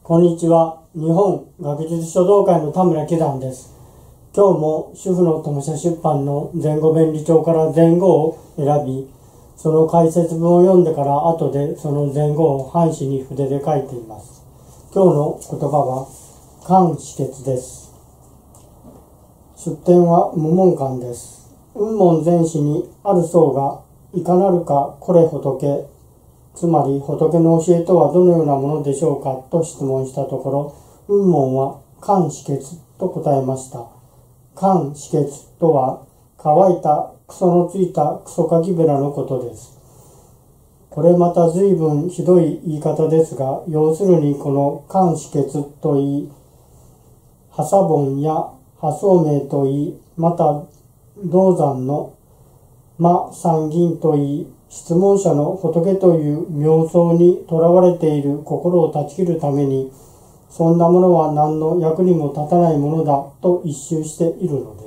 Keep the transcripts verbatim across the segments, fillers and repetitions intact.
こんにちは。日本学術書道会の田村喜山です。今日も主婦の友社出版の前後弁理帳から前後を選び、その解説文を読んでから後でその前後を半紙に筆で書いています。今日の言葉は漢止血です。出典は無門漢です。雲門前史にある僧がいかなるかこれ仏、つまり仏の教えとはどのようなものでしょうかと質問したところ、雲門は漢止血と答えました。漢止血とは乾いたクソのついたクソカキベラのことです。これまた随分ひどい言い方ですが、要するにこの漢止血といい、破砂盆や破聡明といい、また銅山の魔三銀といい、質問者の仏という妙想にとらわれている心を断ち切るために、そんなものは何の役にも立たないものだと一蹴しているのです。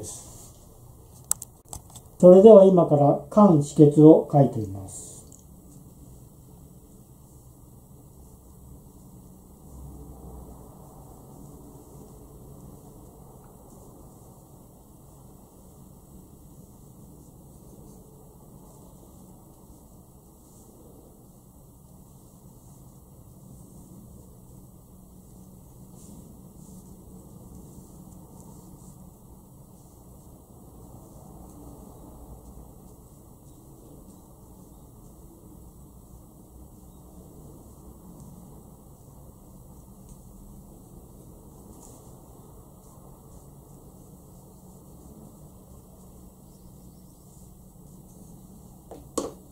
それでは今から漢止血を書いています。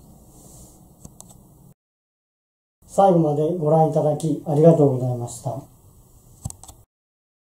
最後までご覧いただきありがとうございました。